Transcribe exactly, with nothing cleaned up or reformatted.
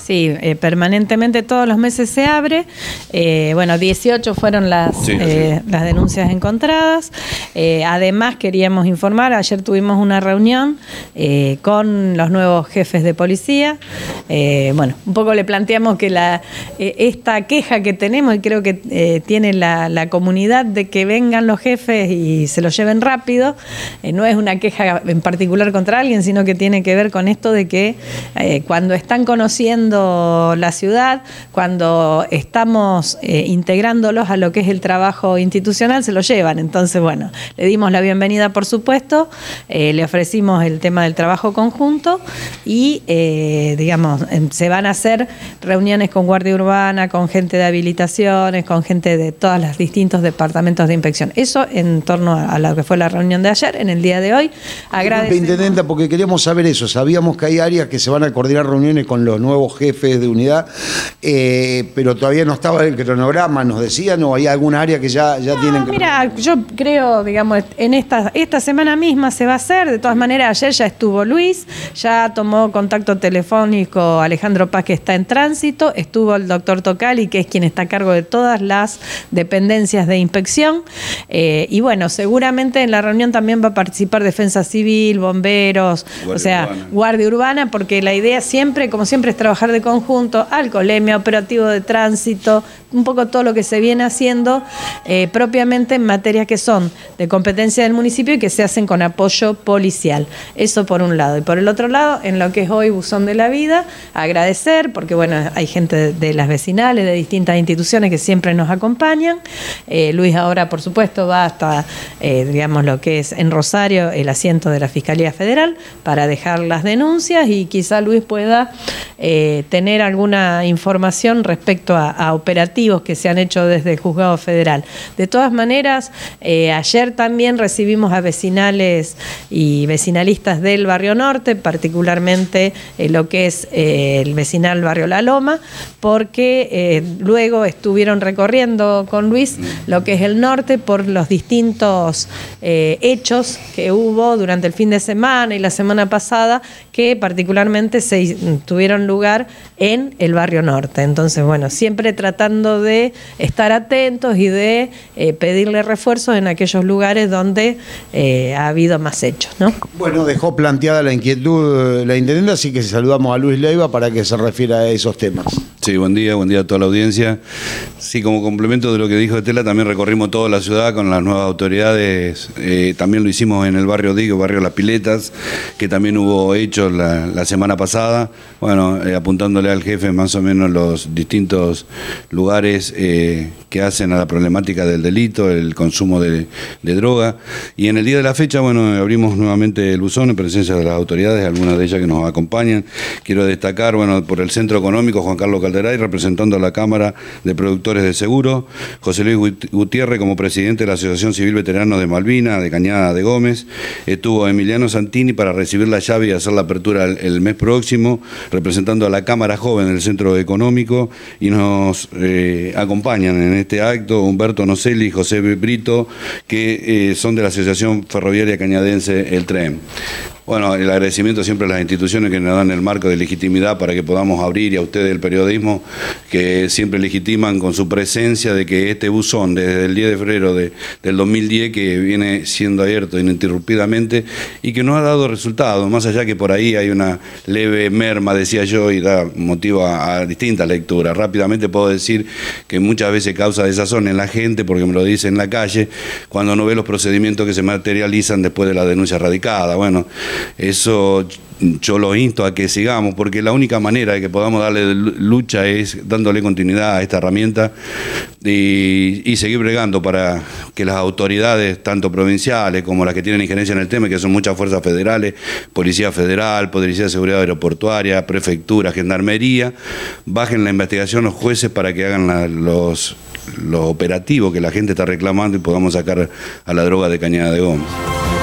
Sí, eh, permanentemente todos los meses se abre. Eh, bueno, dieciocho fueron las, sí, eh, sí. las denuncias encontradas. Eh, además, queríamos informar, ayer tuvimos una reunión eh, con los nuevos jefes de policía. Eh, bueno, un poco le planteamos que la, eh, esta queja que tenemos, y creo que eh, tiene la, la comunidad, de que vengan los jefes y se lo lleven rápido, eh, no es una queja en particular contra alguien, sino que tiene que ver con esto de que eh, cuando están conociendo la ciudad, cuando estamos eh, integrándolos a lo que es el trabajo institucional, se lo llevan. Entonces, bueno, le dimos la bienvenida, por supuesto, eh, le ofrecimos el tema del trabajo conjunto y, eh, digamos, se van a hacer reuniones con Guardia Urbana, con gente de habilitaciones, con gente de todos los distintos departamentos de inspección. Eso en torno a lo que fue la reunión de ayer. En el día de hoy, agradecemos. Intendenta, porque queríamos saber eso. Sabíamos que hay áreas que se van a coordinar reuniones con los nuevos jefes de unidad, eh, pero todavía no estaba el cronograma, nos decían, o hay alguna área que ya, ya no, tienen que... Mira, yo creo, digamos, en esta, esta semana misma se va a hacer. De todas maneras, ayer ya estuvo Luis, ya tomó contacto telefónico Alejandro Paz, que está en tránsito, estuvo el doctor Tocali, que es quien está a cargo de todas las dependencias de inspección, eh, y bueno, seguramente en la reunión también va a participar Defensa Civil, bomberos, Guardia o sea, Urbana. Guardia Urbana, porque la idea siempre, como siempre, es trabajar de conjunto, alcoholemia, operativo de tránsito, un poco todo lo que se viene haciendo eh, propiamente en materias que son de competencia del municipio y que se hacen con apoyo policial. Eso por un lado. Y por el otro lado, en lo que es hoy Buzón de la Vida, agradecer, porque bueno, hay gente de, de las vecinales, de distintas instituciones que siempre nos acompañan. Eh, Luis ahora, por supuesto, va hasta, eh, digamos, lo que es en Rosario, el asiento de la Fiscalía Federal, para dejar las denuncias y quizá Luis pueda eh, tener alguna información respecto a, a operativos que se han hecho desde el Juzgado Federal. De todas maneras, eh, ayer también recibimos a vecinales y vecinalistas del Barrio Norte, particularmente eh, lo que es eh, el vecinal Barrio La Loma, porque eh, luego estuvieron recorriendo con Luis lo que es el norte por los distintos eh, hechos que hubo durante el fin de semana y la semana pasada, que particularmente se tuvieron lugar en el Barrio Norte. Entonces, bueno, siempre tratando de estar atentos y de eh, pedirle refuerzos en aquellos lugares donde eh, ha habido más hechos, ¿no? Bueno, dejó planteada la inquietud la intendenta, así que saludamos a Luis Leiva para que se refiera a esos temas. Sí, buen día, buen día a toda la audiencia. Sí, como complemento de lo que dijo Estela, también recorrimos toda la ciudad con las nuevas autoridades. Eh, también lo hicimos en el barrio Digo, barrio Las Piletas, que también hubo hechos la, la semana pasada. Bueno, eh, apuntándole al jefe más o menos los distintos lugares eh, que hacen a la problemática del delito, el consumo de, de droga. Y en el día de la fecha, bueno, abrimos nuevamente el buzón en presencia de las autoridades, algunas de ellas que nos acompañan. Quiero destacar, bueno, por el Centro Económico, Juan Carlos Calderay, representando a la Cámara de Productores de Seguro, José Luis Gutiérrez como presidente de la Asociación Civil Veteranos de Malvina, de Cañada de Gómez. Estuvo Emiliano Santini para recibir la llave y hacer la apertura el, el mes próximo, representando a la Cámara Joven del Centro Económico, y nos eh, acompañan en este acto Humberto Nocelli y José Brito, que eh, son de la Asociación Ferroviaria Cañadense, el TREM. Bueno, el agradecimiento siempre a las instituciones que nos dan el marco de legitimidad para que podamos abrir, y a ustedes el periodismo, que siempre legitiman con su presencia de que este buzón, desde el diez de febrero de, del dos mil diez, que viene siendo abierto ininterrumpidamente y que nos ha dado resultados, más allá que por ahí hay una leve merma, decía yo, y da motivo a, a distintas lecturas. Rápidamente puedo decir que muchas veces causa desazón en la gente, porque me lo dice en la calle, cuando no ve los procedimientos que se materializan después de la denuncia radicada. Bueno, eso yo lo insto a que sigamos, porque la única manera de que podamos darle lucha es dándole continuidad a esta herramienta y, y seguir bregando para que las autoridades, tanto provinciales como las que tienen injerencia en el tema, que son muchas fuerzas federales, Policía Federal, Policía de Seguridad Aeroportuaria, Prefectura, Gendarmería, bajen la investigación los jueces para que hagan la, los, los operativos que la gente está reclamando y podamos sacar a la droga de Cañada de Gómez.